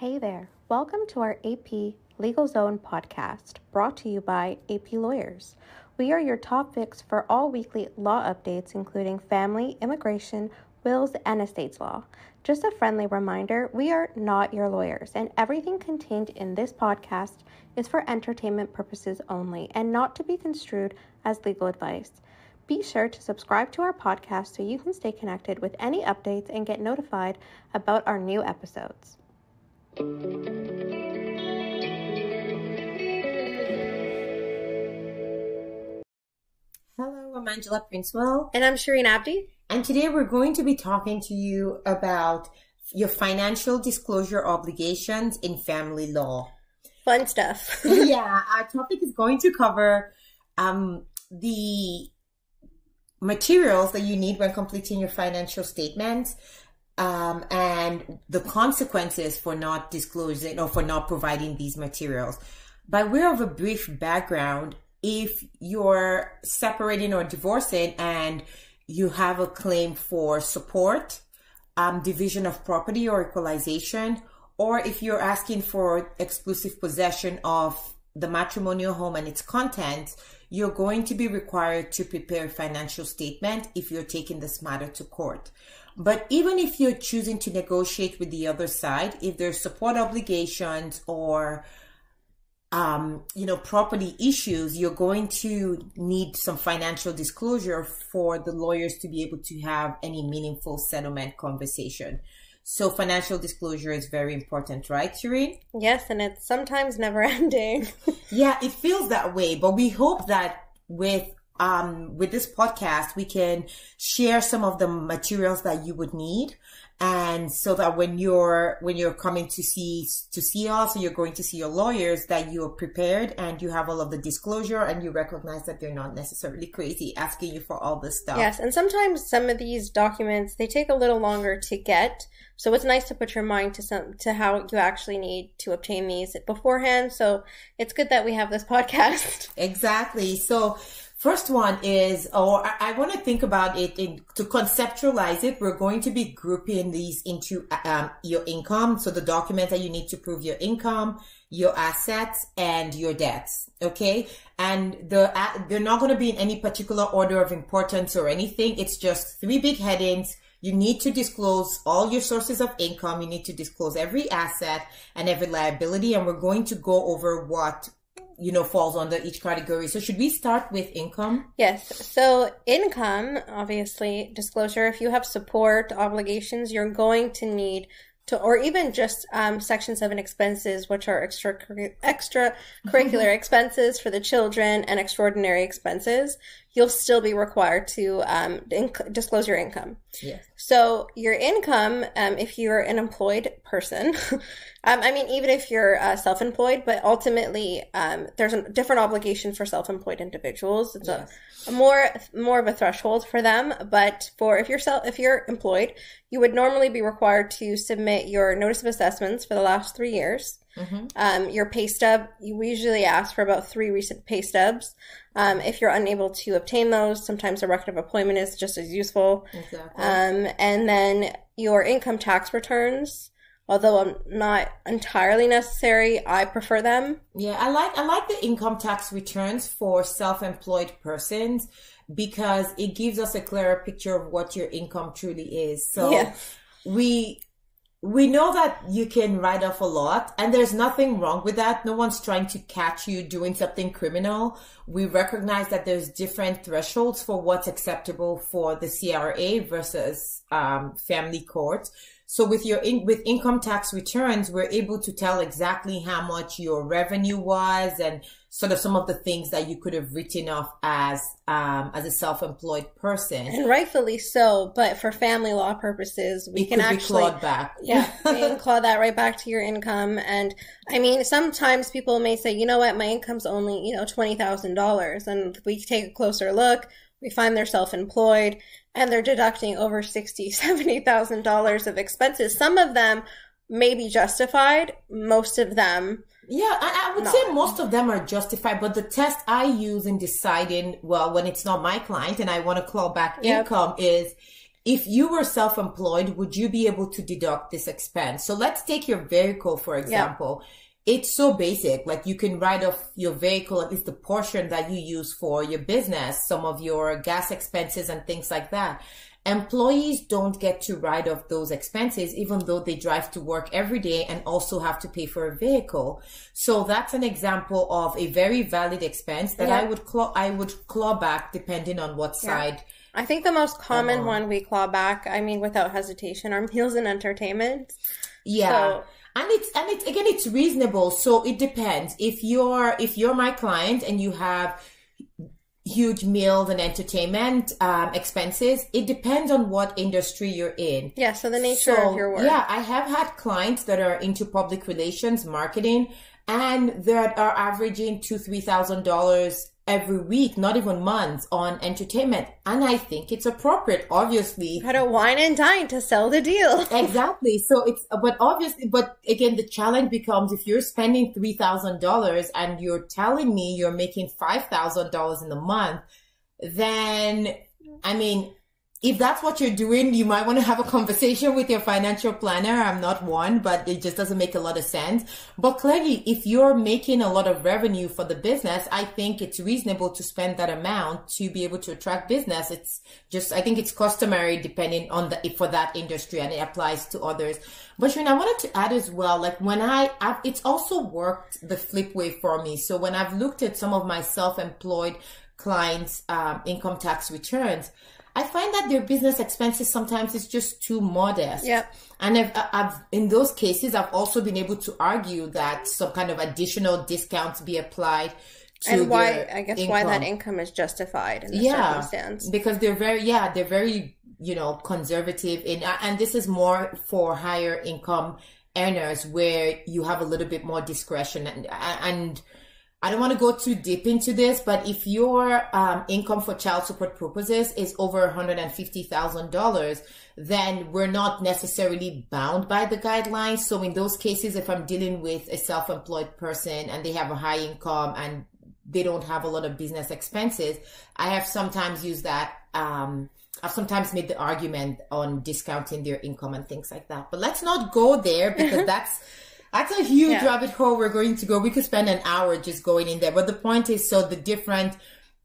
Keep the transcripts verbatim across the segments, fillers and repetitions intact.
Hey there, welcome to our A P Legal Zone podcast, brought to you by A P Lawyers. We are your top fix for all weekly law updates, including family, immigration, wills, and estates law. Just a friendly reminder, we are not your lawyers, and everything contained in this podcast is for entertainment purposes only and not to be construed as legal advice. Be sure to subscribe to our podcast so you can stay connected with any updates and get notified about our new episodes. Hello, I'm Angela Princewell. And I'm Shireen Abdi. And today we're going to be talking to you about your financial disclosure obligations in family law. Fun stuff. Yeah, our topic is going to cover um, the materials that you need when completing your financial statements. Um, and the consequences for not disclosing or for not providing these materials. By way of a brief background, if you're separating or divorcing and you have a claim for support, um, division of property or equalization, or if you're asking for exclusive possession of the matrimonial home and its contents, you're going to be required to prepare a financial statement if you're taking this matter to court. But even if you're choosing to negotiate with the other side, if there's support obligations or, um, you know, property issues, you're going to need some financial disclosure for the lawyers to be able to have any meaningful settlement conversation. So financial disclosure is very important, right, Shireen? Yes, and it's sometimes never ending. Yeah, it feels that way, but we hope that with Um, with this podcast, we can share some of the materials that you would need. And so that when you're, when you're coming to see, to see us, or you're going to see your lawyers, that you're prepared and you have all of the disclosure and you recognize that they're not necessarily crazy asking you for all this stuff. Yes. And sometimes some of these documents, they take a little longer to get. So it's nice to put your mind to some, to how you actually need to obtain these beforehand. So it's good that we have this podcast. Exactly. So, first one is, or I, I want to think about it in, to conceptualize it. We're going to be grouping these into um, your income. So the documents that you need to prove your income, your assets, and your debts. Okay. And the, uh, they're not going to be in any particular order of importance or anything. It's just three big headings. You need to disclose all your sources of income. You need to disclose every asset and every liability. And we're going to go over what you know, falls under each category. So should we start with income? Yes. So income, obviously, disclosure, if you have support obligations, you're going to need to, or even just um, Section seven expenses, which are extra extracurricular expenses for the children and extraordinary expenses, you'll still be required to um, inc- disclose your income. Yes. So your income, um, if you're an employed person, um, I mean, even if you're uh, self-employed, but ultimately um, there's a different obligation for self-employed individuals. It's yes. a, a more more of a threshold for them. But for if you're self, if you're employed, you would normally be required to submit your notice of assessments for the last three years. Mm-hmm. Um, your pay stub, you usually ask for about three recent pay stubs. Um, if you're unable to obtain those, sometimes a record of employment is just as useful. Exactly. Um, and then your income tax returns, although I'm not entirely necessary, I prefer them. Yeah, I like I like the income tax returns for self-employed persons because it gives us a clearer picture of what your income truly is. So yeah. we We know that you can write off a lot, and there's nothing wrong with that. No one's trying to catch you doing something criminal. We recognize that there's different thresholds for what's acceptable for the C R A versus um, family court. So with your in, with income tax returns, we're able to tell exactly how much your revenue was and sort of some of the things that you could have written off as um, as a self-employed person. And rightfully so, but for family law purposes, we it can could actually be clawed back. Yeah, we can claw that right back to your income. And I mean, sometimes people may say, you know what, my income's only, you know, twenty thousand dollars. And we take a closer look, we find they're self-employed and they're deducting over sixty thousand dollars, seventy thousand dollars of expenses. Some of them may be justified. Most of them Yeah, I, I would not. say most of them are justified, but the test I use in deciding, well, when it's not my client and I want to claw back Yep. income is if you were self-employed, would you be able to deduct this expense? So let's take your vehicle, for example. Yeah. It's so basic. Like you can write off your vehicle, at least the portion that you use for your business, some of your gas expenses and things like that. Employees don't get to write off those expenses, even though they drive to work every day and also have to pay for a vehicle. So that's an example of a very valid expense that yeah. I would claw, I would claw back depending on what side. Yeah. I think the most common um, one we claw back, I mean, without hesitation, are meals and entertainment. Yeah. So, And it's, and it's, again, it's reasonable. So it depends. If you're, if you're my client and you have huge meals and entertainment, um, expenses, it depends on what industry you're in. Yeah. So the nature so, of your work. Yeah. I have had clients that are into public relations, marketing, and that are averaging two, three thousand dollars every week, not even months, on entertainment. And I think it's appropriate, obviously. How to wine and dine to sell the deal. Exactly. So it's, but obviously, but again, the challenge becomes if you're spending three thousand dollars and you're telling me you're making five thousand dollars in a month, then, I mean, if that's what you're doing, you might want to have a conversation with your financial planner. I'm not one, but it just doesn't make a lot of sense. But clearly, if you're making a lot of revenue for the business, I think it's reasonable to spend that amount to be able to attract business. It's just, I think it's customary depending on the, for that industry, and it applies to others. But Shereen, I wanted to add as well, like when I, I've, it's also worked the flip way for me. So when I've looked at some of my self-employed clients' um, income tax returns, I find that their business expenses sometimes is just too modest. Yep. And I've, I've, in those cases, I've also been able to argue that some kind of additional discounts be applied to and why, their I guess, income. why that income is justified in the yeah, circumstance. Because they're very, yeah, they're very, you know, conservative in, and this is more for higher income earners where you have a little bit more discretion. And, and I don't want to go too deep into this, but if your um, income for child support purposes is over one hundred fifty thousand dollars, then we're not necessarily bound by the guidelines. So in those cases, if I'm dealing with a self-employed person and they have a high income and they don't have a lot of business expenses, I have sometimes used that. Um, I've sometimes made the argument on discounting their income and things like that. But let's not go there because that's... That's a huge yeah. rabbit hole we're going to go. We could spend an hour just going in there. But the point is, so the different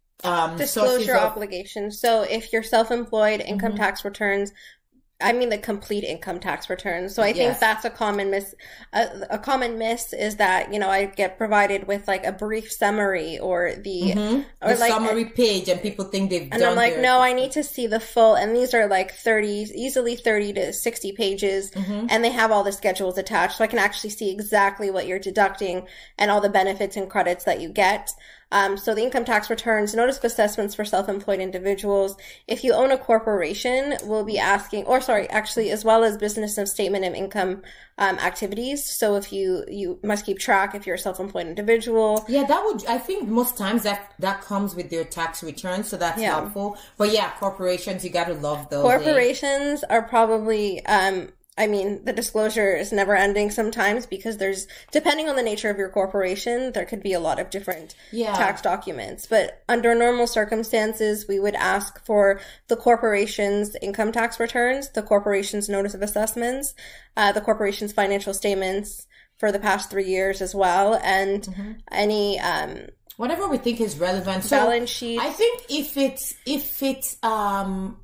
um, disclosure of- obligations. So if you're self-employed, income mm-hmm. tax returns, I mean the complete income tax returns. So I think yes. that's a common miss. A, a common miss is that, you know, I get provided with like a brief summary or the, mm-hmm. or the like, summary page, and people think they've and done I'm like, their- no, I need to see the full, and these are like thirty, easily thirty to sixty pages, mm-hmm. and they have all the schedules attached, so I can actually see exactly what you're deducting and all the benefits and credits that you get. Um, so the income tax returns, notice of assessments for self-employed individuals. If you own a corporation, we'll be asking, or sorry, actually, as well as business and statement of income um, activities. So if you, you must keep track if you're a self-employed individual. Yeah, that would, I think most times that, that comes with their tax returns. So that's yeah. helpful. But yeah, corporations, you got to love those. Corporations eh? are probably, um, I mean, the disclosure is never ending sometimes because there's, depending on the nature of your corporation, there could be a lot of different yeah. tax documents. But under normal circumstances, we would ask for the corporation's income tax returns, the corporation's notice of assessments, uh, the corporation's financial statements for the past three years as well, and mm-hmm. any, um, whatever we think is relevant. So balance sheet. I think if it's, if it's, um,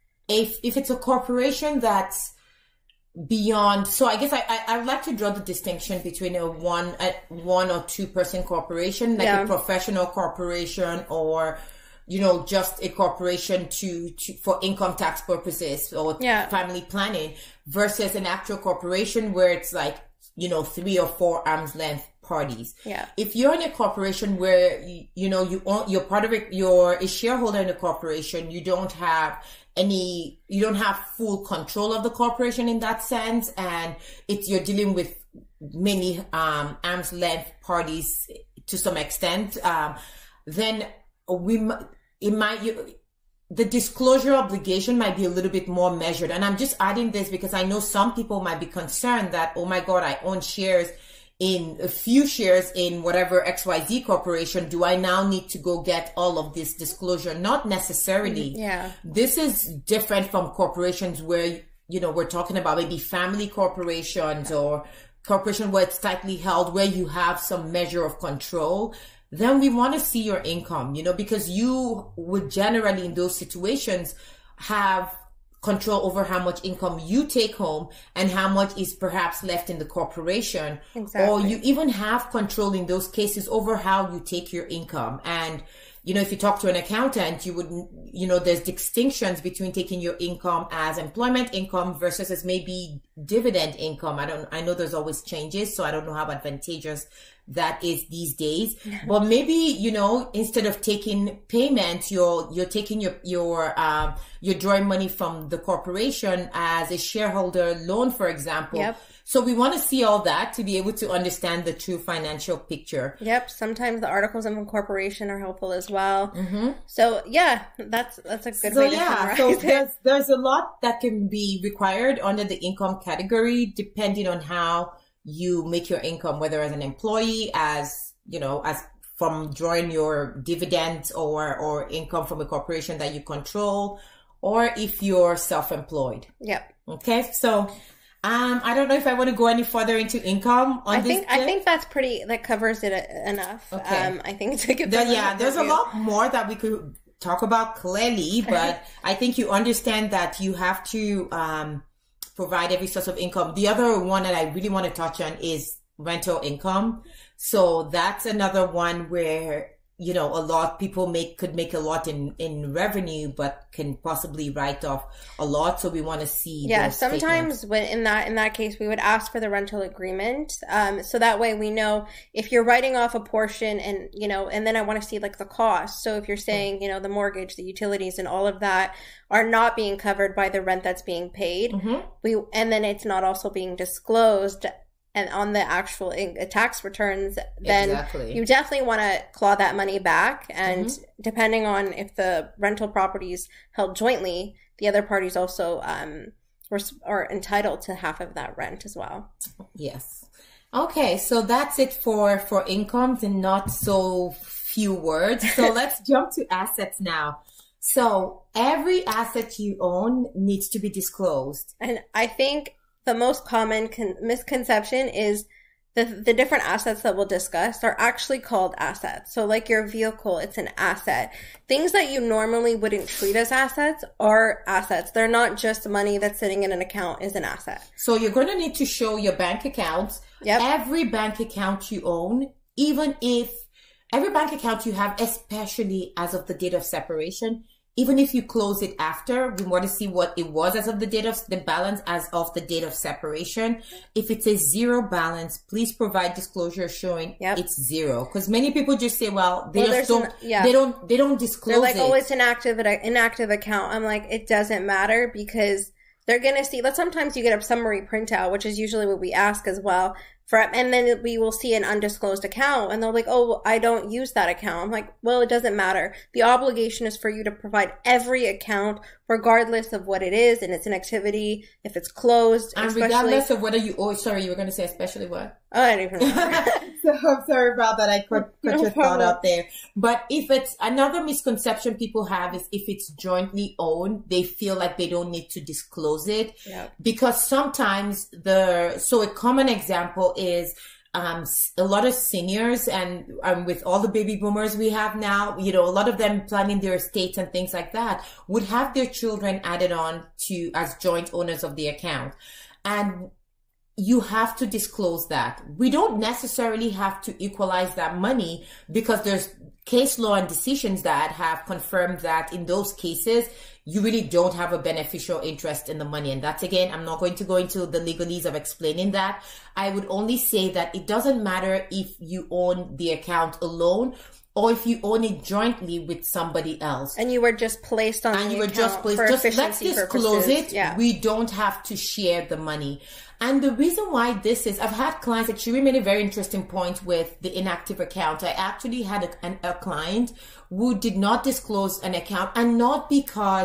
if, if it's a corporation that's beyond, so I guess I, I I would like to draw the distinction between a one a one or two person corporation, like yeah. a professional corporation, or you know just a corporation to, to for income tax purposes or yeah. family planning, versus an actual corporation where it's like you know three or four arm's length parties. Yeah. If you're in a corporation where you, you know you own, you're part of it, you're a shareholder in a corporation, you don't have any, you don't have full control of the corporation in that sense, and it's, you're dealing with many um, arm's length parties to some extent, um, then we, it might, you, the disclosure obligation might be a little bit more measured. And I'm just adding this because I know some people might be concerned that, oh my God, I own shares in a few shares in whatever X Y Z corporation, do I now need to go get all of this disclosure? Not necessarily. Yeah. This is different from corporations where, you know, we're talking about maybe family corporations or corporation where it's tightly held, where you have some measure of control. Then we want to see your income, you know, because you would generally in those situations have control over how much income you take home and how much is perhaps left in the corporation. Exactly. Or you even have control in those cases over how you take your income. And, you know, if you talk to an accountant, you would, you know, there's distinctions between taking your income as employment income versus as maybe dividend income. I don't, I know there's always changes, so I don't know how advantageous that is these days. But maybe, you know, instead of taking payments, you're, you're taking your, your, um, you're drawing money from the corporation as a shareholder loan, for example. Yep. So we want to see all that to be able to understand the true financial picture. Yep. Sometimes the articles of incorporation are helpful as well. Mm-hmm. So yeah, that's, that's a good so, way to yeah, summarize so it. there's, there's a lot that can be required under the income category, depending on how you make your income, whether as an employee, as, you know, as from drawing your dividends or, or income from a corporation that you control, or if you're self-employed. Yep. Okay. So, um, I don't know if I want to go any further into income on I this. think, I think that's pretty, that covers it enough. Okay. Um, I think to get There, yeah, there's a lot more that we could talk about clearly, but I think you understand that you have to, um, provide every source of income. The other one that I really want to touch on is rental income. So that's another one where, you know, a lot of people make, could make a lot in, in revenue, but can possibly write off a lot. So we want to see. Yeah. those Sometimes statements. when in that, in that case, we would ask for the rental agreement. Um, so that way we know if you're writing off a portion and, you know, and then I want to see like the cost. So if you're saying, you know, the mortgage, the utilities and all of that are not being covered by the rent that's being paid, Mm-hmm. we, and then it's not also being disclosed and on the actual in- tax returns, then Exactly. you definitely want to claw that money back. And Mhm. depending on if the rental property is held jointly, the other parties also um, res- are entitled to half of that rent as well. Yes. Okay. So that's it for, for incomes and not so few words. So let's jump to assets now. So every asset you own needs to be disclosed. And I think the most common con- misconception is the the different assets that we'll discuss are actually called assets. So like your vehicle, it's an asset. Things that you normally wouldn't treat as assets are assets. They're not just money that's sitting in an account is an asset. So you're going to need to show your bank accounts. Yep. Every bank account you own, even if every bank account you have, especially as of the date of separation, even if you close it after, we want to see what it was as of the date of the balance as of the date of separation. If it's a zero balance, please provide disclosure showing Yep. it's zero. Because many people just say, well, they Well, just there's don't, an- yeah. they don't, they don't disclose They're like, it. oh, it's an active, an inactive account. I'm like, it doesn't matter because they're going to see, but sometimes you get a summary printout, which is usually what we ask as well. For, and then we will see an undisclosed account and they're like, oh, I don't use that account. I'm like, well, it doesn't matter. The obligation is for you to provide every account regardless of what it is and it's an activity, if it's closed. And especially, regardless of whether you owe, sorry, you were going to say especially what? oh, I don't even remember. So I'm sorry about that. I cut, cut No your thought problem. out there. But if it's another misconception people have is if it's jointly owned, they feel like they don't need to disclose it. Yep. Because sometimes the, so a common example is, um, a lot of seniors and um, with all the baby boomers we have now, you know, a lot of them planning their estates and things like that would have their children added on to as joint owners of the account. And you have to disclose that. We don't necessarily have to equalize that money because there's case law and decisions that have confirmed that in those cases, you really don't have a beneficial interest in the money. And that's, again, I'm not going to go into the legalese of explaining that. I would only say that it doesn't matter if you own the account alone or if you own it jointly with somebody else. And you were just placed on And the you were account just placed, for just let's efficiency disclose purposes. it. Yeah. We don't have to share the money. And the reason why this is, I've had clients, like Shiri made a very interesting point with the inactive account. I actually had a, an, a client who did not disclose an account, and not because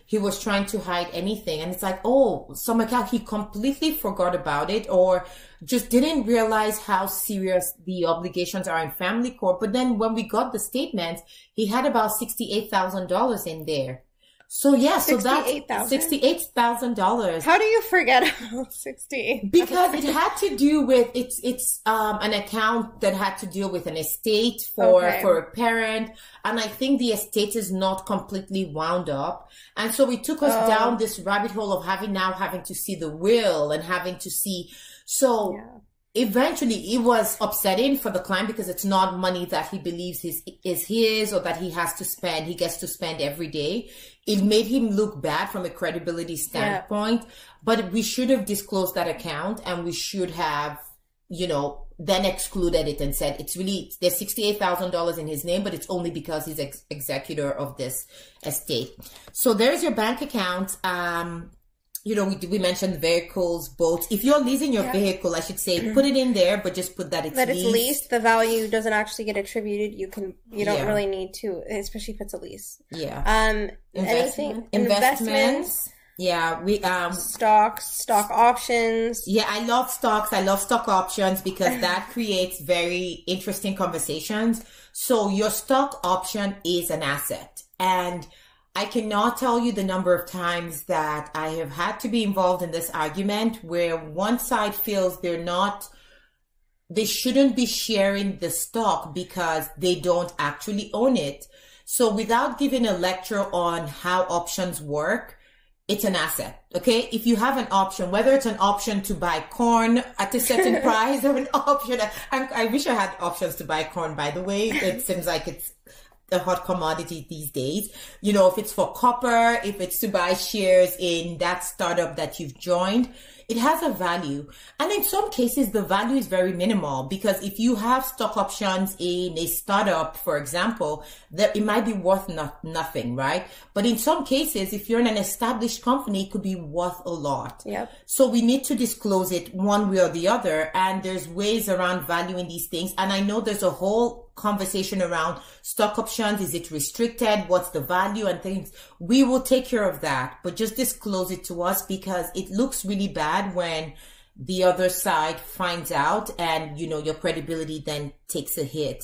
he was trying to hide anything. And it's like, oh, some account, he completely forgot about it or just didn't realize how serious the obligations are in family court. But then when we got the statements, he had about sixty-eight thousand dollars in there. So yeah, so that's sixty-eight thousand dollars. How do you forget about sixty-eight? Because it had to do with, it's, it's, um, an account that had to deal with an estate for, okay. for a parent. And I think the estate is not completely wound up. And so it took us oh. down this rabbit hole of having now having to see the will and having to see, so yeah. Eventually, it was upsetting for the client because it's not money that he believes his, is his or that he has to spend, he gets to spend every day. It made him look bad from a credibility standpoint, yeah. But we should have disclosed that account and we should have, you know, then excluded it and said, it's really, there's sixty-eight thousand dollars in his name, but it's only because he's ex executor of this estate. So there's your bank account. Um, You know, we, we mentioned vehicles, boats. If you're leasing your yeah. vehicle, I should say, put it in there, but just put that it's that leased. That it's leased. The value doesn't actually get attributed. You can, you don't yeah. really need to, especially if it's a lease. Yeah. Um, Investment. anything, investments. investments. Yeah. We, um, stocks, stock options. Yeah. I love stocks. I love stock options because that creates very interesting conversations. So your stock option is an asset, and I cannot tell you the number of times that I have had to be involved in this argument where one side feels they're not, they shouldn't be sharing the stock because they don't actually own it. So without giving a lecture on how options work, it's an asset. Okay. If you have an option, whether it's an option to buy corn at a certain price or an option, I, I wish I had options to buy corn, by the way. It seems like it's a hot commodity these days. You know, if it's for copper, if it's to buy shares in that startup that you've joined, it has a value. And in some cases, the value is very minimal because if you have stock options in a startup, for example, that it might be worth not, nothing, right? But in some cases, if you're in an established company, it could be worth a lot. Yep. So we need to disclose it one way or the other. And there's ways around valuing these things. And I know there's a whole conversation around stock options. Is it restricted? What's the value and things? We will take care of that, but just disclose it to us because it looks really bad when the other side finds out and, you know, your credibility then takes a hit.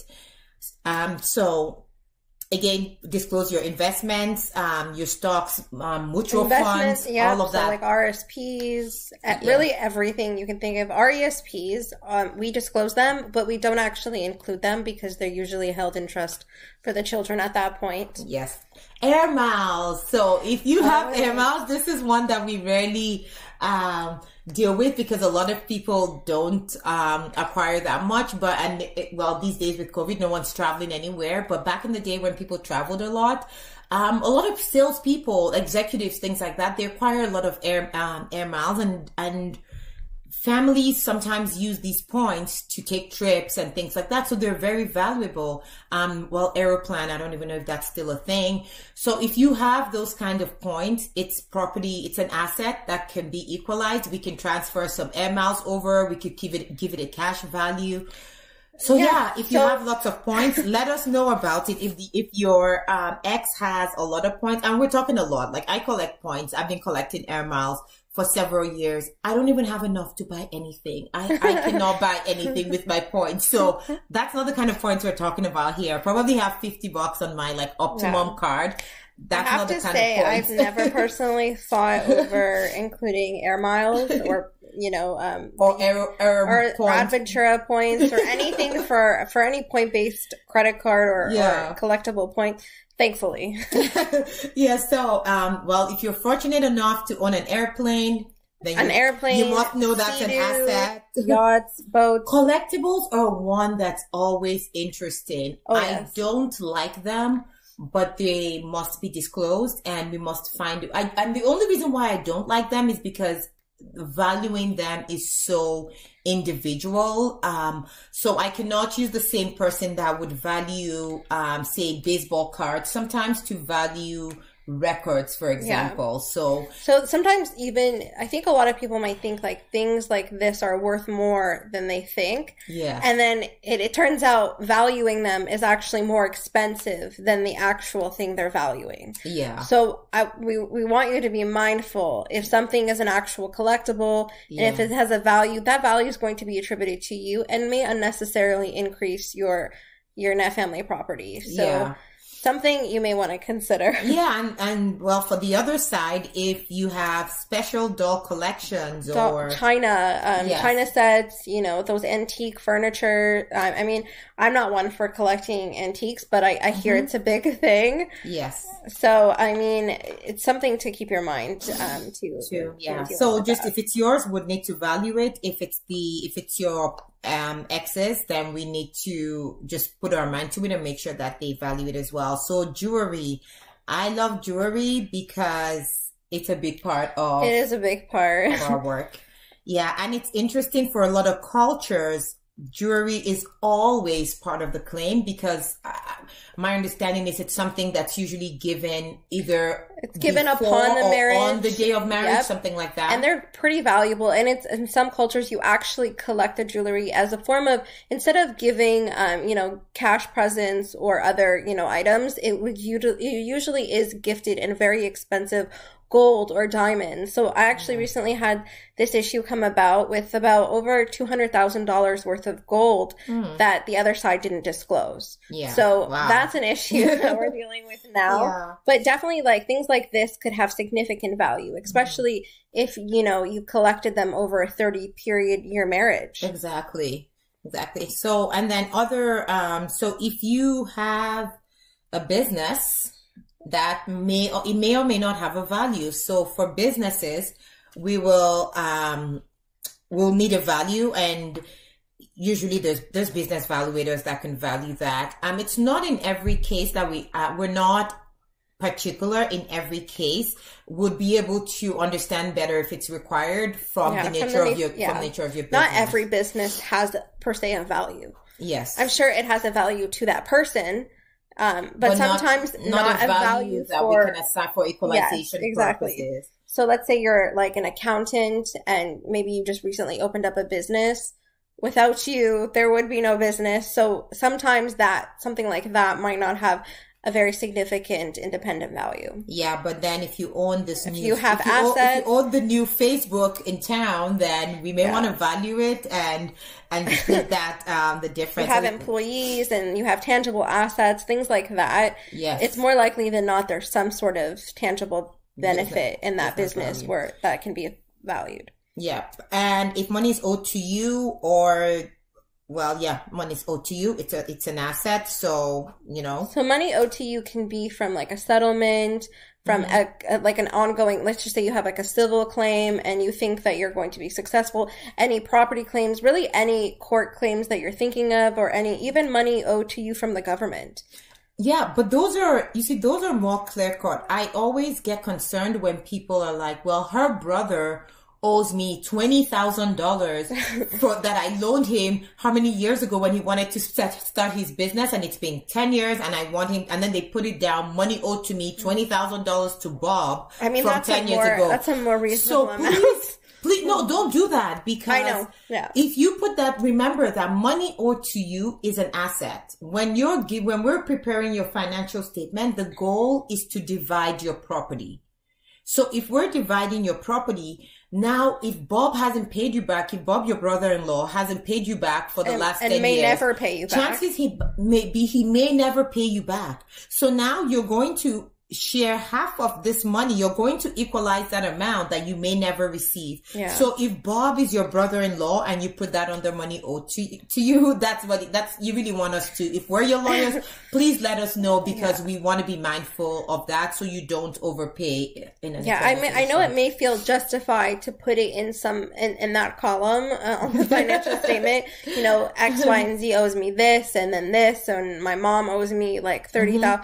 Um, so again, disclose your investments, um, your stocks, um, mutual funds, yeah, all of so that. Like R S Ps, yeah. really everything you can think of. R E S Ps, um, we disclose them, but we don't actually include them because they're usually held in trust for the children at that point. Yes. Air miles. So if you have oh, air miles, this is one that we rarely um, deal with because a lot of people don't um, acquire that much. But, and it, well, these days with COVID, no one's traveling anywhere. But back in the day when people traveled a lot, um, a lot of salespeople, executives, things like that, they acquire a lot of air, um, air miles and, and, families sometimes use these points to take trips and things like that. So they're very valuable. Um, well, Aeroplan, I don't even know if that's still a thing. So if you have those kind of points, it's property, it's an asset that can be equalized. We can transfer some air miles over. We could give it, give it a cash value. So yeah, yeah if you so, have lots of points, let us know about it. If the, if your um, ex has a lot of points, and we're talking a lot, like I collect points. I've been collecting air miles for several years. I don't even have enough to buy anything. I, I cannot buy anything with my points. So that's not the kind of points we're talking about here. I probably have fifty bucks on my like Optimum yeah. card. That's I have not the to kind say, of points. I've never personally thought over including air miles or, you know, um, or, air, air or, or Adventura points or anything for, for any point-based credit card or, yeah. or collectible point. Thankfully. yeah. So, um, well, if you're fortunate enough to own an airplane, then an you, airplane, you must know that's an asset. Yachts, boats. Collectibles are one that's always interesting. Oh, I yes. don't like them, but they must be disclosed and we must find, I, and the only reason why I don't like them is because valuing them is so individual. Um, so I cannot use the same person that would value, um, say baseball cards sometimes to value records, for example. Yeah. So, so sometimes even, I think a lot of people might think like things like this are worth more than they think. Yeah. And then it, it turns out valuing them is actually more expensive than the actual thing they're valuing. Yeah. So I, we, we want you to be mindful. If something is an actual collectible, yeah. and if it has a value, that value is going to be attributed to you and may unnecessarily increase your, your net family property. So, yeah. something you may want to consider. Yeah, and, and well, for the other side, if you have special doll collections doll, or China, um, yes. China sets, you know, those antique furniture. Um, I mean, I'm not one for collecting antiques, but I, I hear mm-hmm. it's a big thing. Yes. So, I mean, it's something to keep your mind um, to. to yeah. To so, just that. If it's yours, would need to value it. If it's the if it's your um exes, then we need to just put our mind to it and make sure that they value it as well. So jewelry, I love jewelry because it's a big part of it is a big part of our work. Yeah, and it's interesting for a lot of cultures. Jewelry is always part of the claim because uh, my understanding is it's something that's usually given either it's given upon the marriage, on the day of marriage, yep. something like that. And they're pretty valuable. And it's in some cultures you actually collect the jewelry as a form of, instead of giving, um, you know, cash presents or other, you know, items, it would it usually is gifted in very expensive gold or diamonds. So I actually mm-hmm. recently had this issue come about with about over two hundred thousand dollars worth of gold mm. that the other side didn't disclose. Yeah. So wow. that's an issue that we're dealing with now. Yeah. But definitely like things like this could have significant value, especially mm-hmm. if, you know, you collected them over a thirty period year marriage. Exactly. Exactly. So, and then other, um, so if you have a business that may or it may or may not have a value. So for businesses, we will um will need a value, and usually there's there's business valuators that can value that. Um, it's not in every case that we uh, we're not particular in every case. Would be able to understand better if it's required from yeah, the nature from the, of your yeah. from the nature of your business. Not every business has per se a value. Yes, I'm sure it has a value to that person. Um, but, but sometimes not, not, not a value, value that for, we can assign for equalization yes, exactly. purposes. So let's say you're like an accountant and maybe you just recently opened up a business. Without you, there would be no business. So sometimes that, something like that might not have a very significant independent value. Yeah, but then if you own this if new, you have if you assets, own, if you own the new Facebook in town, then we may yeah. want to value it and and split that um the difference. You have employees and you have tangible assets, things like that. Yes, it's more likely than not there's some sort of tangible benefit in that business value. Where that can be valued. Yeah, and if money is owed to you or Well, yeah, money's owed to you. It's a, it's an asset. So, you know. So money owed to you can be from like a settlement, from mm-hmm. a, a, like an ongoing, let's just say you have like a civil claim and you think that you're going to be successful. Any property claims, really any court claims that you're thinking of, or any, even money owed to you from the government. Yeah, but those are, you see, those are more clear cut. I always get concerned when people are like, well, her brother owes me twenty thousand dollars for that I loaned him how many years ago when he wanted to start, start his business, and it's been ten years and I want him, and then they put it down, money owed to me, twenty thousand dollars to Bob I mean, from that's ten a years more, ago. That's a more reasonable so amount. Please, please, no, don't do that, because I know. Yeah. if you put that, remember that money owed to you is an asset. When you're, when we're preparing your financial statement, the goal is to divide your property. So if we're dividing your property, now if Bob hasn't paid you back, if Bob, your brother-in-law, hasn't paid you back for the and, last and ten may years, never pay you back. Chances he may be, he may never pay you back. So now you're going to share half of this money. You're going to equalize that amount that you may never receive. Yeah. So if Bob is your brother-in-law and you put that under money owed to, to you, that's what, that's, you really want us to, if we're your lawyers, please let us know, because yeah. we want to be mindful of that so you don't overpay in a Yeah, I mean, I know it may feel justified to put it in some, in, in that column uh, on the financial statement, you know, X, Y, and Z owes me this, and then this, and my mom owes me like thirty thousand dollars. Mm-hmm.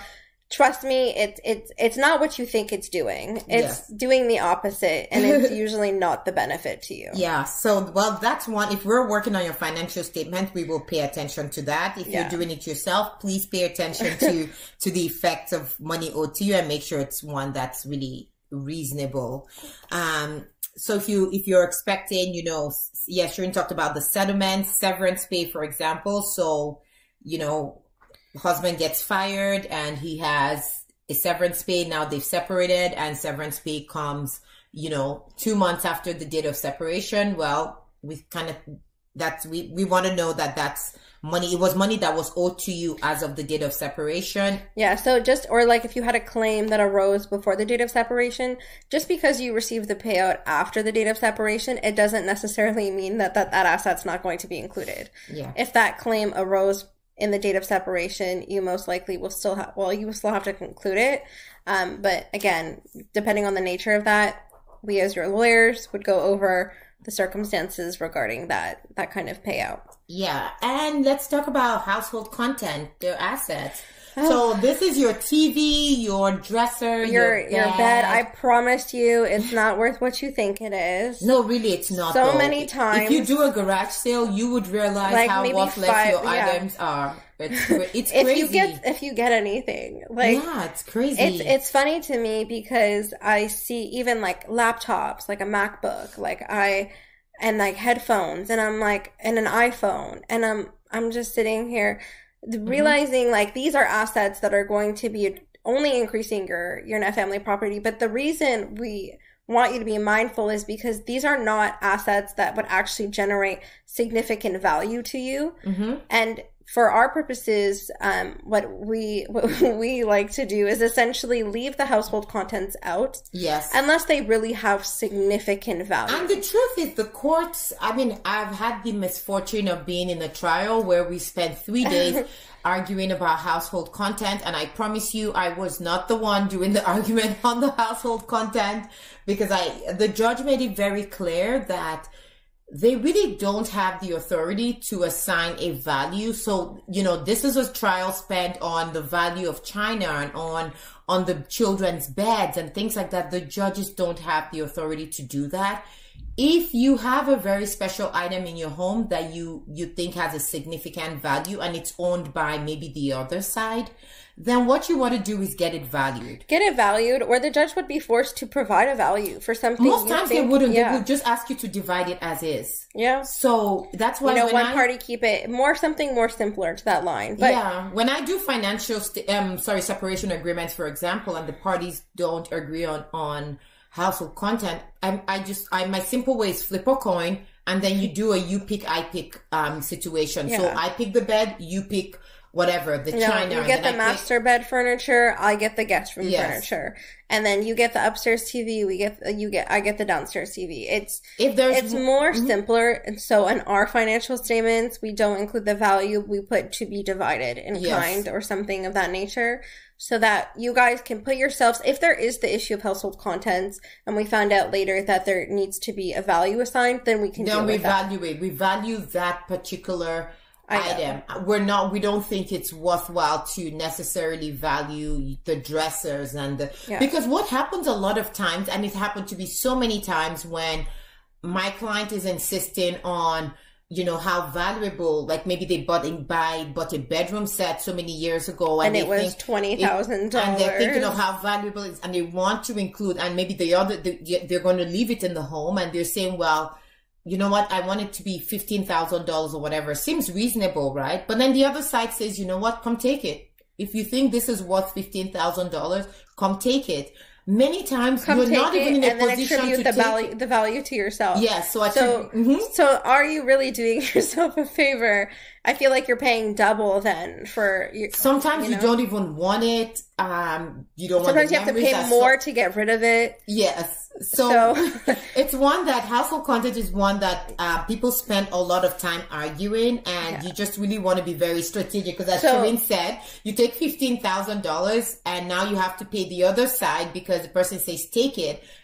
trust me, it's it's it's not what you think it's doing. It's Yes. doing the opposite, and it's usually not the benefit to you. Yeah. So, well, that's one. If we're working on your financial statement, we will pay attention to that. If Yeah. you're doing it yourself, please pay attention to to the effects of money owed to you and make sure it's one that's really reasonable. Um, so if you if you're expecting, you know, yeah, Shireen talked about the settlement, severance pay, for example. So, you know, husband gets fired and he has a severance pay. Now they've separated and severance pay comes, you know, two months after the date of separation. Well, we kind of, that's, we, we want to know that that's money. It was money that was owed to you as of the date of separation. Yeah, so just, or like if you had a claim that arose before the date of separation, just because you received the payout after the date of separation, it doesn't necessarily mean that that, that asset's not going to be included. Yeah. If that claim arose in the date of separation, you most likely will still have, well, you will still have to conclude it. Um, but again, depending on the nature of that, we as your lawyers would go over the circumstances regarding that, that kind of payout. Yeah. And let's talk about household content, their assets. So this is your T V, your dresser, Your your bed. your bed, I promised you, it's not worth what you think it is. No, really, it's not. So though. many times. If you do a garage sale, you would realize Like how maybe worthless five- your yeah. items are. It's cra- it's If crazy. you get if you get anything, like yeah, it's crazy. it's it's funny to me because I see even like laptops, like a MacBook, like I and like headphones, and I'm like and an iPhone, and I'm I'm just sitting here realizing mm-hmm. like these are assets that are going to be only increasing your your net family property. But the reason we want you to be mindful is because these are not assets that would actually generate significant value to you. Mm-hmm. And for our purposes, um, what we what we like to do is essentially leave the household contents out. Yes. Unless they really have significant value. And the truth is, the courts, I mean, I've had the misfortune of being in a trial where we spent three days arguing about household content. And I promise you, I was not the one doing the argument on the household content, because I, the judge made it very clear that they really don't have the authority to assign a value. So, you know, this is a trial spent on the value of China and on, on the children's beds and things like that. The judges don't have the authority to do that. If you have a very special item in your home that you, you think has a significant value and it's owned by maybe the other side, then what you want to do is get it valued. Get it valued, or the judge would be forced to provide a value for something. Most times think, they wouldn't. Yeah. They would just ask you to divide it as is. Yeah. So that's why, you know, when one I, party keep it more, something more simpler to that line. But yeah, when I do financial, st- um, sorry, separation agreements, for example, and the parties don't agree on on household content, I, I just, I my simple way is flip a coin, and then you do a you pick, I pick um situation. Yeah. So I pick the bed, you pick whatever, the no, China. you get and the then I master bed furniture, I get the guest room Yes. furniture, and then you get the upstairs T V. We get you get I get the downstairs T V. It's If there's it's more mm-hmm. simpler, and so in our financial statements, we don't include the value. We put to be divided in Yes. kind or something of that nature, so that you guys can put yourselves. If there is the issue of household contents, and we found out later that there needs to be a value assigned, then we can Then deal we with that. value it. We value that particular Item. item. We're not, we don't think it's worthwhile to necessarily value the dressers and the, Yeah. because what happens a lot of times, and it happened to be so many times when my client is insisting on, you know, how valuable, like maybe they bought in buy bought a bedroom set so many years ago, and, And they it was think twenty thousand dollars. and they're thinking of how valuable it is, and they want to include, and maybe the other they, they're going to leave it in the home, and they're saying, well, you know what, I want it to be fifteen thousand dollars or whatever. Seems reasonable, right? But then the other side says, you know what, come take it. If you think this is worth fifteen thousand dollars, come take it. Many times Come you're take not it even in a and then position attribute to the take value it. the value to yourself. Yes, so I So, mhm. so are you really doing yourself a favor? I feel like you're paying double then for your. Sometimes you you, know? don't even want it. Um, you don't want. Sometimes the you have to memories pay are more so- to get rid of it. Yes. So, So- it's one that household content is one that uh, people spend a lot of time arguing, and Yeah. you just really want to be very strategic. Because as So- Shireen said, you take fifteen thousand dollars and now you have to pay the other side because the person says take it.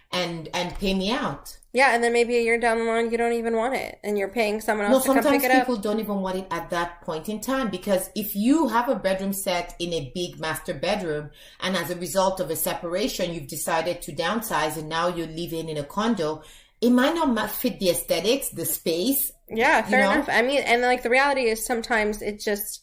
and and pay me out. Yeah, and then maybe a year down the line, you don't even want it, and you're paying someone else No, to come pick it up. sometimes people don't even want it at that point in time, because if you have a bedroom set in a big master bedroom, and as a result of a separation, you've decided to downsize, and now you're living in a condo, it might not fit the aesthetics, the space. Yeah, fair you know? enough. I mean, and like the reality is sometimes it just,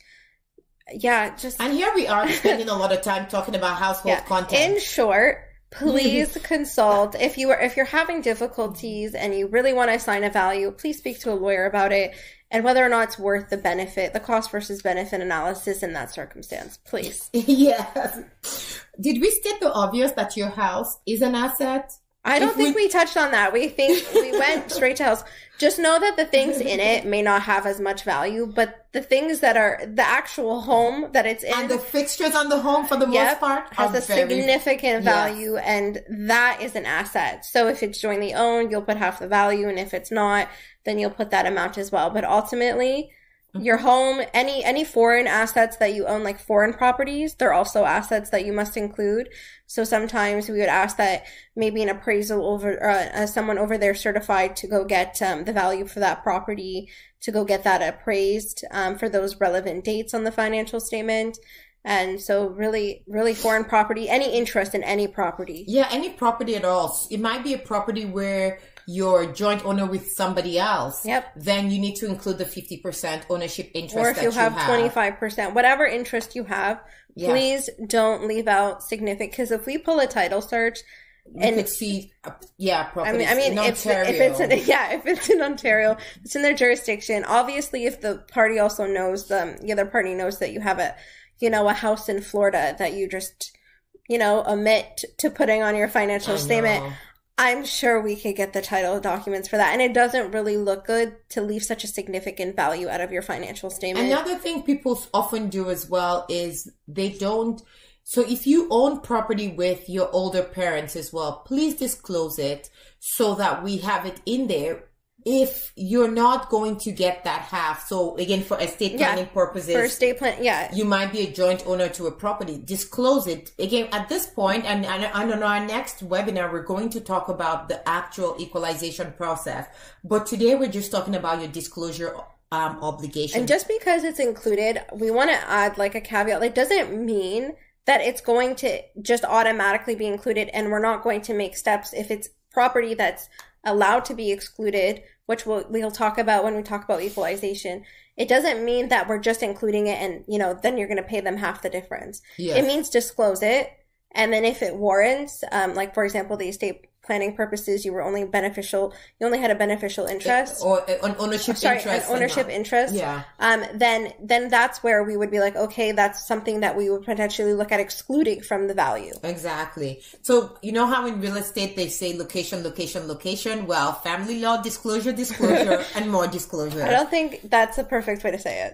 yeah, just. And here we are spending a lot of time talking about household Yeah. content. In short, please consult if you are if you're having difficulties and you really want to assign a value. Please speak to a lawyer about it and whether or not it's worth the benefit, the cost versus benefit analysis in that circumstance. Please. Yes. Did we state the obvious that your house is an asset? I don't If think we- we touched on that. We think we went straight to house. Just know that the things in it may not have as much value, but the things that are the actual home that it's in And the fixtures on the home, for the yep, most part, has are a very, significant Yes. value, and that is an asset. So if it's jointly owned, you'll put half the value, and if it's not, then you'll put that amount as well. But ultimately, your home, any any foreign assets that you own, like foreign properties, they're also assets that you must include. So sometimes we would ask that maybe an appraisal over, uh, uh, someone over there certified to go get um, the value for that property, to go get that appraised um, for those relevant dates on the financial statement. And so really, really foreign property, any interest in any property. Yeah, any property at all. It might be a property where you're joint owner with somebody else. Yep. Then you need to include the fifty percent ownership interest Or if that you have have. twenty-five percent, whatever interest you have, Yeah. please don't leave out significant, because if we pull a title search, You and could see, uh, yeah, I properties mean, I mean, in if, Ontario. if it's in, yeah, if it's in Ontario, it's in their jurisdiction. Obviously, if the party also knows, the, the other party knows that you have a, you know, a house in Florida that you just, you know, omit to putting on your financial I statement, know. I'm sure we could get the title documents for that. And it doesn't really look good to leave such a significant value out of your financial statement. Another thing people often do as well is they don't. So if you own property with your older parents as well, please disclose it so that we have it in there. If you're not going to get that half, so again, for estate Yeah, planning purposes, for estate plan, yeah. you might be a joint owner to a property. Disclose it. Again, at this point, and, and, and on our next webinar, we're going to talk about the actual equalization process. But today, we're just talking about your disclosure um, obligation. And just because it's included, we want to add like a caveat. It doesn't mean that it's going to just automatically be included, and we're not going to make steps if it's property that's allowed to be excluded, which we'll, we'll talk about when we talk about equalization. It doesn't mean that we're just including it and, you know, then you're going to pay them half the difference. Yes. It means disclose it. And then if it warrants, um, like for example, the estate planning purposes, you were only beneficial, you only had a beneficial interest. Or an ownership Sorry, interest. an ownership interest. Yeah. Um, then, then that's where we would be like, okay, that's something that we would potentially look at excluding from the value. Exactly. So, you know how in real estate they say location, location, location? Well, family law, disclosure, disclosure, and more disclosure. I don't think that's the perfect way to say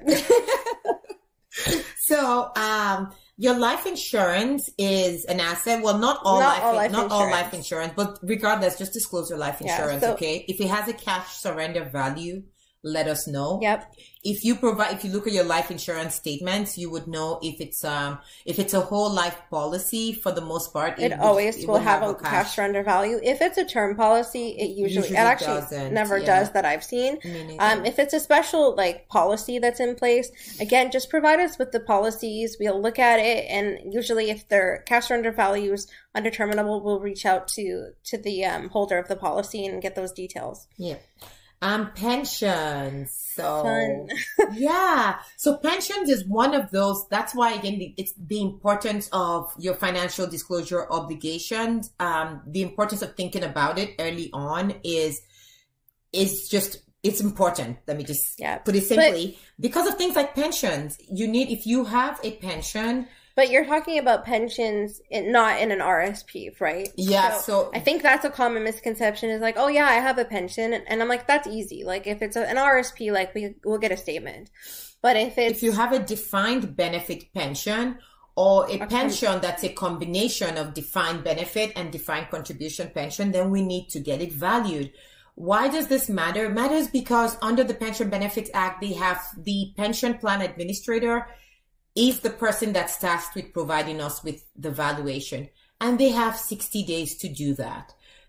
it. So, um, your life insurance is an asset. Well, not all Not life, all life not insurance. all life insurance, but regardless, just disclose your life Yeah, insurance, so- okay? If it has a cash surrender value, let us know. Yep. If you provide, if you look at your life insurance statements, you would know if it's um if it's a whole life policy. For the most part, It, would- always it will would have a cash surrender value. If it's a term policy, it usually, Usually it actually doesn't, never yeah. does that I've seen. Me neither. Um, if it's a special like policy that's in place, again, just provide us with the policies. We'll look at it, and usually if their cash surrender value is undeterminable, we'll reach out to to the um, holder of the policy and get those details. Yeah. Um, pensions. So, Fun. yeah. So pensions is one of those. That's why, again, the- it's the importance of your financial disclosure obligations. Um, the importance of thinking about it early on is, is just, it's important. Let me just Yeah. put it simply. Because of things like pensions, you need, if you have a pension, But you're talking about pensions, in, not in an R S P, right? Yeah, so- I think that's a common misconception is like, oh yeah, I have a pension, and, and I'm like, that's easy. Like if it's a, an R S P, like we we'll get a statement. But if it's if you have a defined benefit pension or a pension that's a combination of defined benefit and defined contribution pension, then we need to get it valued. Why does this matter? It matters because under the Pension Benefits Act, they have the pension plan administrator is the person that's tasked with providing us with the valuation. And they have sixty days to do that.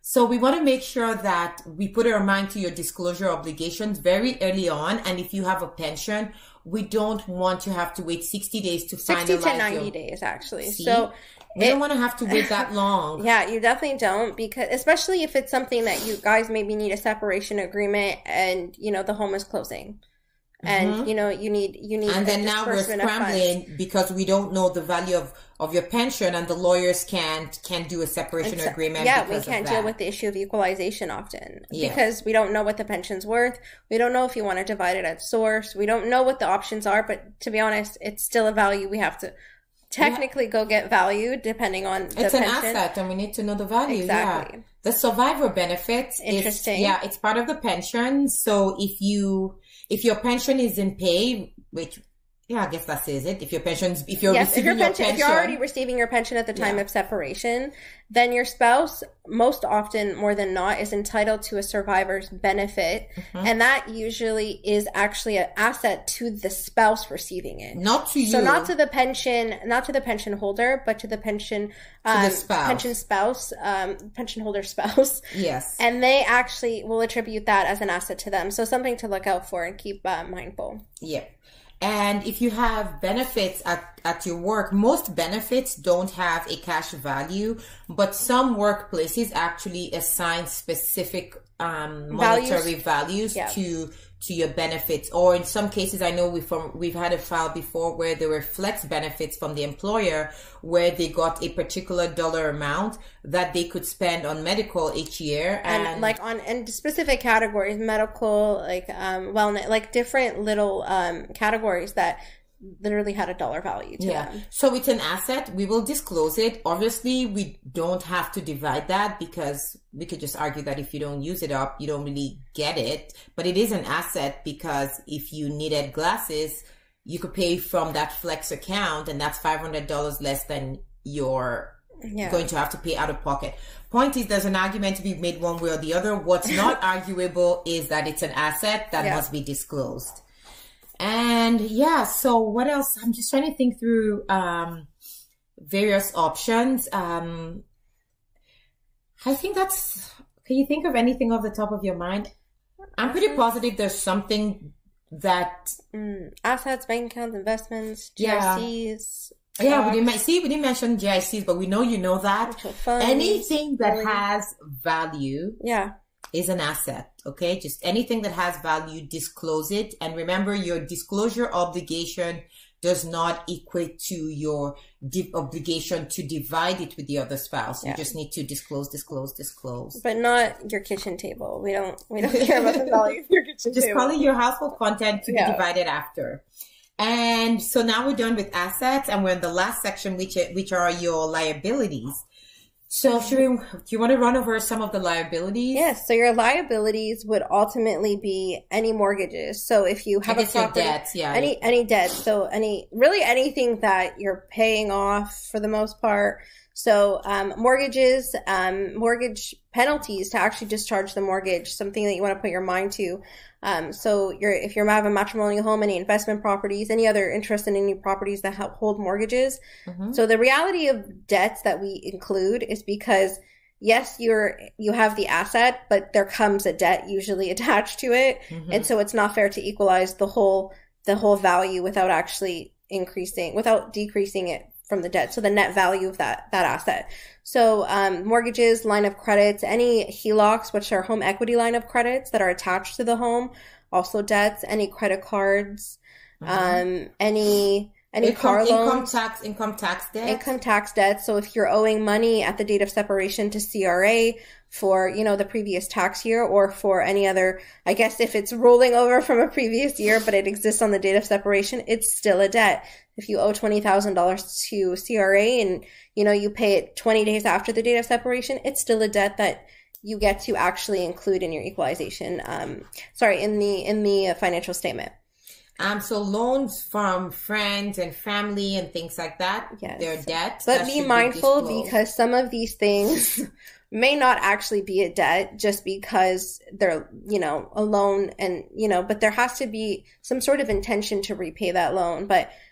So we want to make sure that we put our mind to your disclosure obligations very early on. And if you have a pension, we don't want to have to wait sixty days to finalize. sixty to ninety your, days, actually. See? So we it, don't want to have to wait that long. Yeah, you definitely don't, because especially if it's something that you guys maybe need a separation agreement and, you know, the home is closing. And, mm-hmm. you know, you need, you need, and then now we're scrambling because we don't know the value of, of your pension, and the lawyers can't, can't do a separation so, agreement. Yeah, we can't deal with the issue of equalization often yeah. because we don't know what the pension's worth. We don't know if you want to divide it at source. We don't know what the options are, but to be honest, it's still a value we have to technically yeah. go get value depending on the it's pension. It's an asset and we need to know the value. Exactly. Yeah. The survivor benefits. Interesting. Is, yeah, it's part of the pension. So if you, if your pension is in pay, which, yeah, I guess that says it. If your pension's, if you're yes, receiving if your pension, your pension, if you're already receiving your pension at the time yeah. of separation, then your spouse, most often, more than not, is entitled to a survivor's benefit. Mm-hmm. And that usually is actually an asset to the spouse receiving it. Not to you. So not to the pension, not to the pension holder, but to the pension, um, to the spouse. pension spouse, um, pension holder spouse. Yes. And they actually will attribute that as an asset to them. So something to look out for and keep uh, mindful. Yeah. And if you have benefits at, at your work, most benefits don't have a cash value, but some workplaces actually assign specific um, monetary values, values yeah. to to your benefits. Or in some cases, I know we've, from, we've had a file before where there were flex benefits from the employer where they got a particular dollar amount that they could spend on medical each year. And, and like on and specific categories, medical, like um, wellness, like different little um, categories that literally had a dollar value to yeah. them. So it's an asset. We will disclose it. Obviously, we don't have to divide that because we could just argue that if you don't use it up, you don't really get it. But it is an asset because if you needed glasses, you could pay from that flex account, and that's five hundred dollars less than you're yeah. going to have to pay out of pocket. Point is, there's an argument to be made one way or the other. What's not arguable is that it's an asset that yeah. must be disclosed. And yeah, so what else? I'm just trying to think through um, various options. Um, I think that's, can you think of anything off the top of your mind? I'm pretty positive there's something that... Mm, assets, bank accounts, investments, G I Cs. Yeah, yeah we didn't, see, we didn't mention G I Cs, but we know you know that. Anything that has value. Yeah. Is an asset, okay? Just anything that has value, disclose it. And remember, your disclosure obligation does not equate to your obligation to divide it with the other spouse. Yeah. You just need to disclose, disclose, disclose. But not your kitchen table. We don't, we don't care about the value of your kitchen just table. Just probably your household content to yeah. be divided after. And so now we're done with assets, and we're in the last section, which which are your liabilities. So should we, do you want to run over some of the liabilities? Yes. So your liabilities would ultimately be any mortgages. So if you have I a guess property, your debts, yeah. any, any debt. So any, really anything that you're paying off for the most part. So, um, mortgages, um, mortgage penalties to actually discharge the mortgage, something that you want to put your mind to. Um, so you're, if you have a matrimonial home, any investment properties, any other interest in any properties that help hold mortgages. Mm-hmm. So the reality of debts that we include is because yes, you're, you have the asset, but there comes a debt usually attached to it. Mm-hmm. And so it's not fair to equalize the whole, the whole value without actually increasing, without decreasing it from the debt. So the net value of that, that asset. So, um, mortgages, line of credits, any H E L O Cs, which are home equity line of credits that are attached to the home, also debts, any credit cards, mm-hmm. um, any, any income, car loans. Income tax, income tax debt. Income tax debt. So if you're owing money at the date of separation to C R A for, you know, the previous tax year or for any other, I guess if it's rolling over from a previous year, but it exists on the date of separation, it's still a debt. If you owe twenty thousand dollars to C R A and, you know, you pay it twenty days after the date of separation, it's still a debt that you get to actually include in your equalization. Um, sorry, in the, in the financial statement. Um, so loans from friends and family and things like that, yes. They're debts. But be mindful be because some of these things may not actually be a debt just because they're, you know, a loan and, you know, but there has to be some sort of intention to repay that loan. But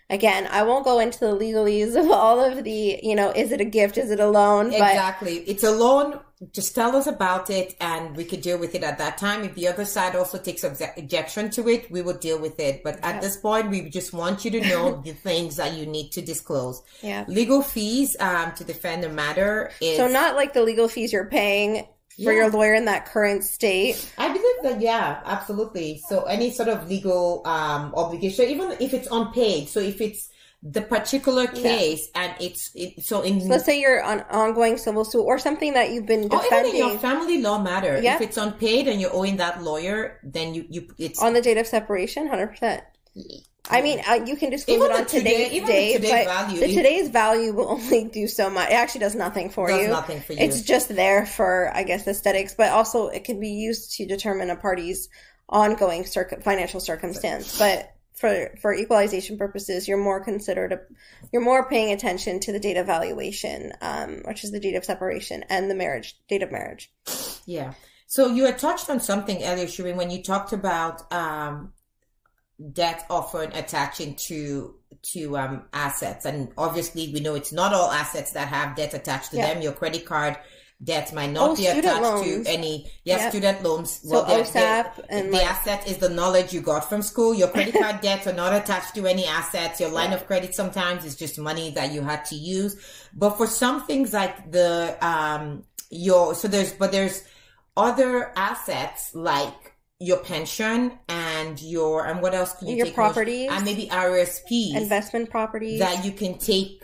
Again, I won't go into the legalese of all of the, you know, is it a gift? Is it a loan? Exactly. But it's a loan. Just tell us about it and we could deal with it at that time. If the other side also takes objection to it, we will deal with it. But at yeah. this point, we just want you to know the things that you need to disclose. Yeah. Legal fees um, to defend the matter is... So not like the legal fees you're paying for yeah. your lawyer in that current state. I believe that, yeah, absolutely. So any sort of legal um, obligation, even if it's unpaid. So if it's the particular case yeah. and it's it, so in... So let's say you're on ongoing civil suit or something that you've been defending. Or even in your family law matter. Yep. If it's unpaid and you're owing that lawyer, then you... you it's on the date of separation, one hundred percent. I mean, uh, you can disclose even it on today's today, date, today's but value, the it, today's value will only do so much. It actually does nothing for does you. nothing for you. It's just there for, I guess, aesthetics, but also it can be used to determine a party's ongoing circ- financial circumstance. But for for equalization purposes, you're more considered, a, you're more paying attention to the date of valuation, um, which is the date of separation, and the marriage date of marriage. Yeah. So you had touched on something earlier, Shireen, when you talked about um, debt often attaching to to um, assets, and obviously we know it's not all assets that have debt attached to yeah. them. Your credit card debt might not oh, be attached loans. to any yes yep. student loans. Well, so O S A P and the like, asset is the knowledge you got from school. Your credit card debts are not attached to any assets. Your line yeah. of credit sometimes is just money that you had to use. But for some things like the um your so there's but there's other assets like your pension and your, and what else can you your take? Properties. And maybe R S Ps. Investment properties. That you can take,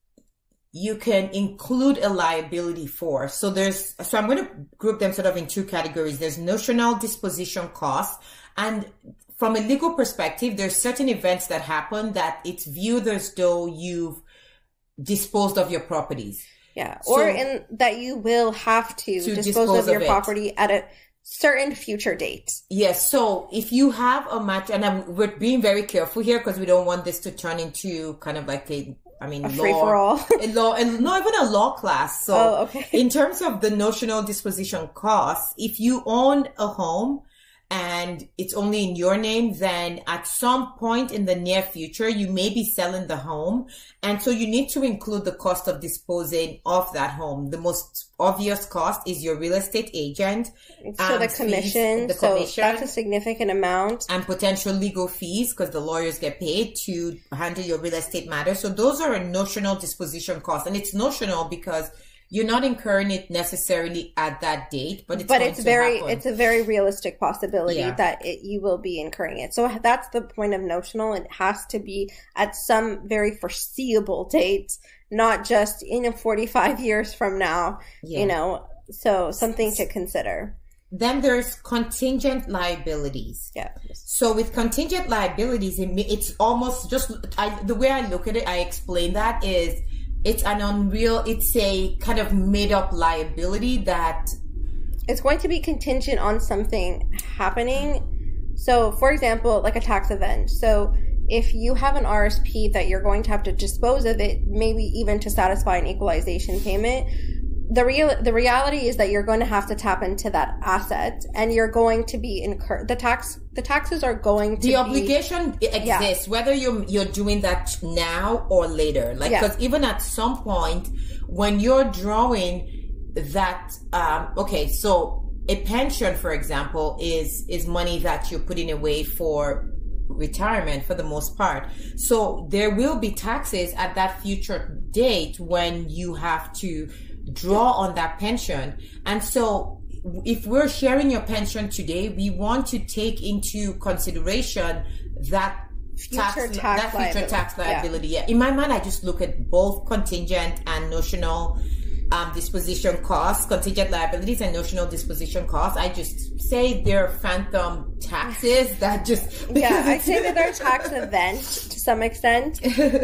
you can include a liability for. So there's, so I'm going to group them sort of in two categories. There's notional disposition costs. And from a legal perspective, there's certain events that happen that it's viewed as though you've disposed of your properties. Yeah. So, or in that you will have to, to dispose, dispose of your of property at a certain future date. Yes. So if you have a match, and I'm, we're being very careful here because we don't want this to turn into kind of like a, I mean, a law, free for all, a law, and not even a law class. So oh, okay. in terms of the notional disposition costs, if you own a home and it's only in your name, then at some point in the near future, you may be selling the home. And so you need to include the cost of disposing of that home. The most obvious cost is your real estate agent. So um, the commission, fees, the so commission, that's a significant amount. And potential legal fees because the lawyers get paid to handle your real estate matters. So those are a notional disposition cost. And it's notional because you're not incurring it necessarily at that date, but it's but going it's to very happen. It's a very realistic possibility yeah. that it, you will be incurring it. So that's the point of notional. It has to be at some very foreseeable date, not just in you know, forty-five years from now. Yeah. You know, so something to consider. Then there's contingent liabilities. Yeah. So with contingent liabilities, it's almost just I, the way I look at it. I explain that is. It's an unreal, it's a kind of made up liability that... It's going to be contingent on something happening. So, for example, like a tax event. So, if you have an R S P that you're going to have to dispose of it, maybe even to satisfy an equalization payment, the real the reality is that you're going to have to tap into that asset, and you're going to be incur the tax the taxes are going to the be, obligation exists yeah. whether you're you're doing that now or later. Like because yeah. even at some point when you're drawing that, um, okay, so a pension, for example, is is money that you're putting away for retirement for the most part. So there will be taxes at that future date when you have to draw on that pension. And so if we're sharing your pension today, we want to take into consideration that future tax, tax that future liability. tax liability. Yeah. Yeah. In my mind, I just look at both contingent and notional um, disposition costs, contingent liabilities and notional disposition costs. I just say they're phantom taxes that just... Yeah, I say that they're tax events to some extent.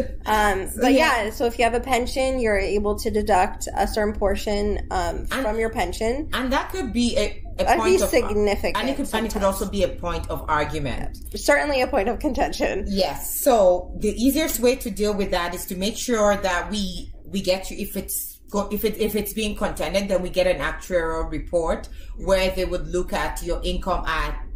Um, so, but yeah. yeah, so if you have a pension, you're able to deduct a certain portion um, from and, your pension. And that could be a, a That'd point be of... significant. And it, could, and it could also be a point of argument. Yeah. Certainly a point of contention. Yes. So the easiest way to deal with that is to make sure that we, we get you, if it's If it if it's being contended, then we get an actuarial report where they would look at your income at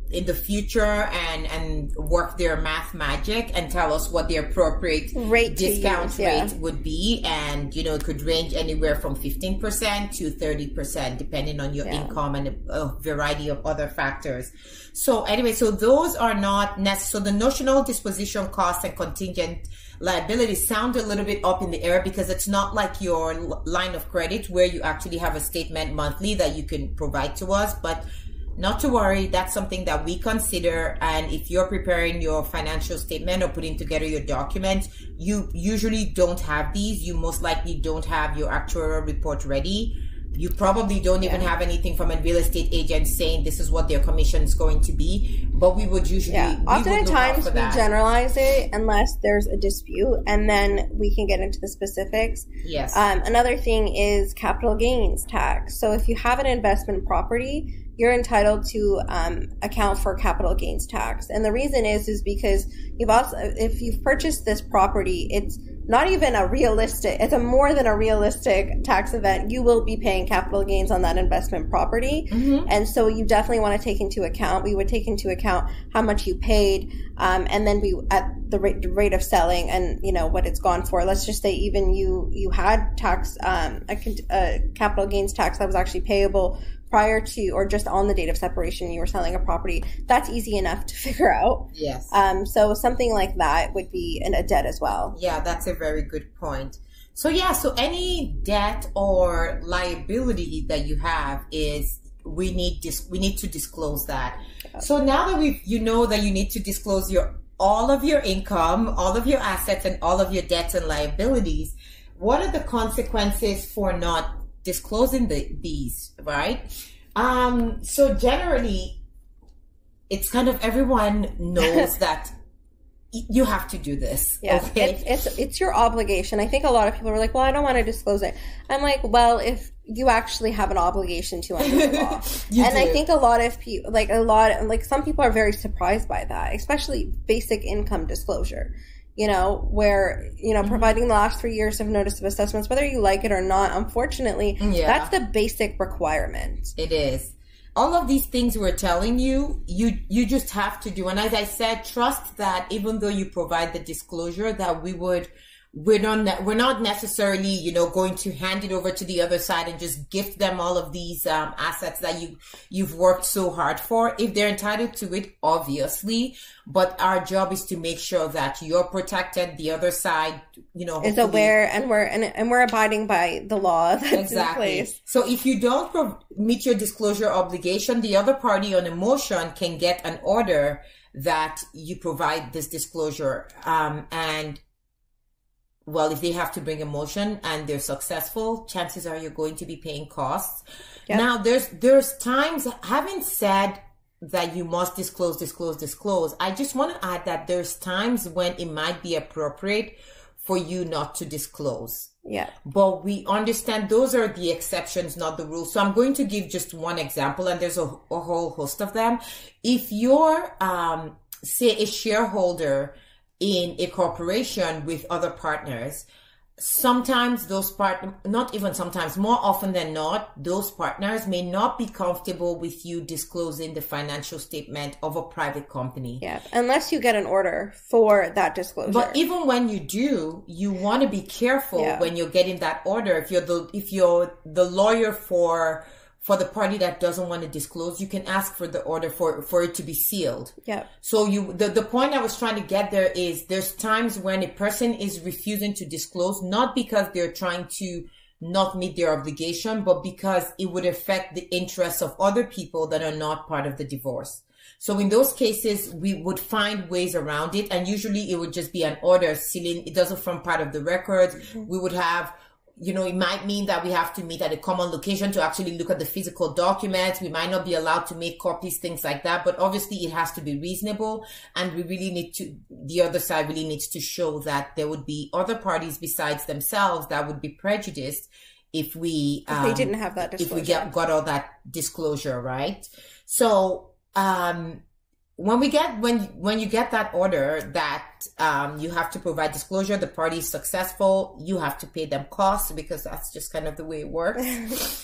in the future and and work their math magic and tell us what the appropriate rate discount use, yeah. rate would be. And, you know, it could range anywhere from fifteen percent to thirty percent, depending on your yeah. income and a, a variety of other factors. So anyway, so those are not necessary. So the notional disposition costs and contingent liabilities sound a little bit up in the air because it's not like your line of credit where you actually have a statement monthly that you can provide to us. But not to worry, that's something that we consider. And if you're preparing your financial statement or putting together your documents, you usually don't have these. You most likely don't have your actuarial report ready. You probably don't even yeah. have anything from a real estate agent saying this is what their commission is going to be. But we would usually, yeah. Oftentimes we generalize it unless there's a dispute, and then we can get into the specifics. Yes. Um, another thing is capital gains tax. So if you have an investment property, you're entitled to um, account for capital gains tax. And the reason is, is because you've also, if you've purchased this property, it's not even a realistic, it's a more than a realistic tax event. You will be paying capital gains on that investment property. Mm-hmm. And so you definitely want to take into account, we would take into account how much you paid, um, and then we, at the rate, rate of selling and, you know, what it's gone for. Let's just say even you, you had tax, um, a, a capital gains tax that was actually payable prior to or just on the date of separation you were selling a property. That's easy enough to figure out. Yes. Um, so something like that would be an, a debt as well. Yeah, that's a very good point. So yeah, so any debt or liability that you have is we need dis- we need to disclose that. Okay. So now that we you know that you need to disclose your all of your income, all of your assets, and all of your debts and liabilities, what are the consequences for not disclosing the, these, right? Um, so generally, it's kind of everyone knows that you have to do this. Yeah, okay? it's, it's it's your obligation. I think a lot of people are like, well, I don't want to disclose it. I'm like, well, if you actually have an obligation to under the law. And do. I think a lot of people, like a lot, like some people are very surprised by that, especially basic income disclosure. You know, where, you know, providing the last three years of notice of assessments, whether you like it or not, unfortunately, yeah. that's the basic requirement. It is. All of these things we're telling you, you, you just have to do. And as I said, trust that even though you provide the disclosure that we would, we're not, we're not necessarily, you know, going to hand it over to the other side and just gift them all of these um, assets that you, you've worked so hard for. If they're entitled to it, obviously, but our job is to make sure that you're protected. The other side, you know, is aware, and we're and, and we're abiding by the law that's exactly. in place. So if you don't pro- meet your disclosure obligation, the other party on a motion can get an order that you provide this disclosure, um, and well, if they have to bring a motion and they're successful, chances are you're going to be paying costs. Yep. Now, there's there's times, having said that you must disclose, disclose, disclose, I just want to add that there's times when it might be appropriate for you not to disclose. Yeah. But we understand those are the exceptions, not the rules. So I'm going to give just one example, and there's a, a whole host of them. If you're, um, say, a shareholder in a corporation with other partners, sometimes those part, not even sometimes, more often than not, those partners may not be comfortable with you disclosing the financial statement of a private company. Yeah, unless you get an order for that disclosure. But even when you do, you want to be careful yeah. when you're getting that order. If you're the if you're the lawyer for for the party that doesn't want to disclose, you can ask for the order for, for it to be sealed. Yeah. So you, the, the point I was trying to get there is there's times when a person is refusing to disclose, not because they're trying to not meet their obligation, but because it would affect the interests of other people that are not part of the divorce. So in those cases, we would find ways around it. And usually it would just be an order sealing. It doesn't form part of the records. Mm-hmm. We would have, you know, it might mean that we have to meet at a common location to actually look at the physical documents. We might not be allowed to make copies, things like that. But obviously it has to be reasonable. And we really need to, the other side really needs to show that there would be other parties besides themselves that would be prejudiced if we, um, if they didn't have that disclosure. If we get, got all that disclosure, right? So, um, When we get, when, when you get that order that, um, you have to provide disclosure, the party is successful, you have to pay them costs because that's just kind of the way it works.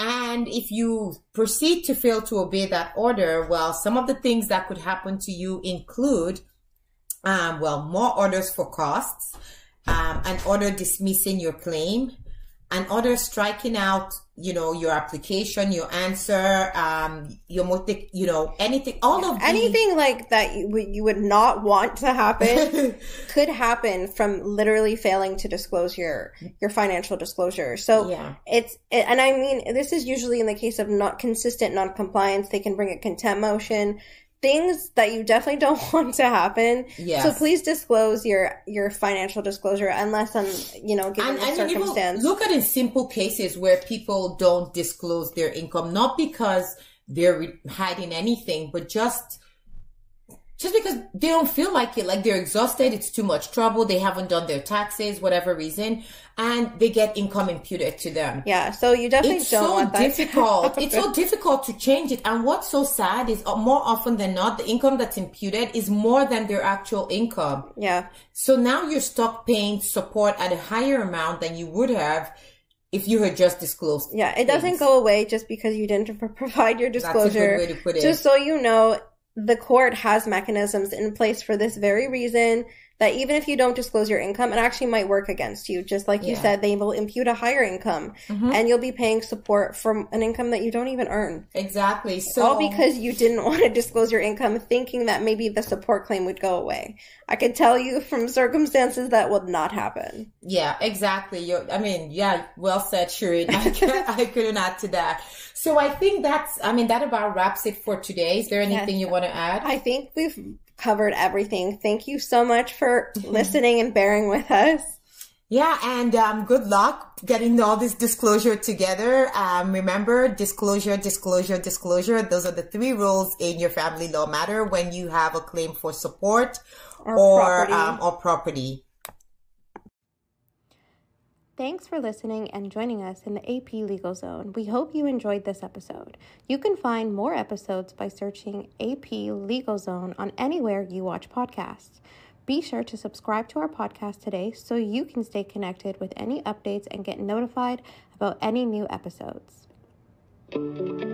And if you proceed to fail to obey that order, well, some of the things that could happen to you include, um, well, more orders for costs, um, an order dismissing your claim, an order striking out, you know, your application, your answer, um, your multi, you know, anything, all of anything the, like that you would, you would not want to happen could happen from literally failing to disclose your, your financial disclosure. So yeah. it's, and I mean, this is usually in the case of not consistent non-compliance, they can bring a contempt motion. Things that you definitely don't want to happen. Yes. So please disclose your, your financial disclosure unless I'm, you know, given and, the and circumstance. Look at in simple cases where people don't disclose their income, not because they're hiding anything, but just, just because they don't feel like it, like they're exhausted, it's too much trouble, they haven't done their taxes, whatever reason, and they get income imputed to them. Yeah, so you definitely it's don't so want that. difficult. It's so difficult to change it. And what's so sad is uh, more often than not, the income that's imputed is more than their actual income. Yeah. So now you're stuck paying support at a higher amount than you would have if you had just disclosed. Yeah, it doesn't things. go away just because you didn't provide your disclosure. That's a good way to put it. Just so you know, the court has mechanisms in place for this very reason, that even if you don't disclose your income, it actually might work against you. Just like you Yeah. said, they will impute a higher income, Mhm. and you'll be paying support from an income that you don't even earn. Exactly. So All because you didn't want to disclose your income, thinking that maybe the support claim would go away. I can tell you from circumstances that will not happen. yeah, exactly. You're, I mean, yeah, well said, Shireen. I, could- I couldn't add to that. So I think that's, I mean, that about wraps it for today. Is there anything Yes. you want to add? I think we've covered everything. Thank you so much for listening and bearing with us. Yeah, and um, good luck getting all this disclosure together. Um, remember, disclosure, disclosure, disclosure. Those are the three rules in your family law matter when you have a claim for support Or or property. Um, or property. Thanks for listening and joining us in the A P Legal Zone. We hope you enjoyed this episode. You can find more episodes by searching A P Legal Zone on anywhere you watch podcasts. Be sure to subscribe to our podcast today so you can stay connected with any updates and get notified about any new episodes.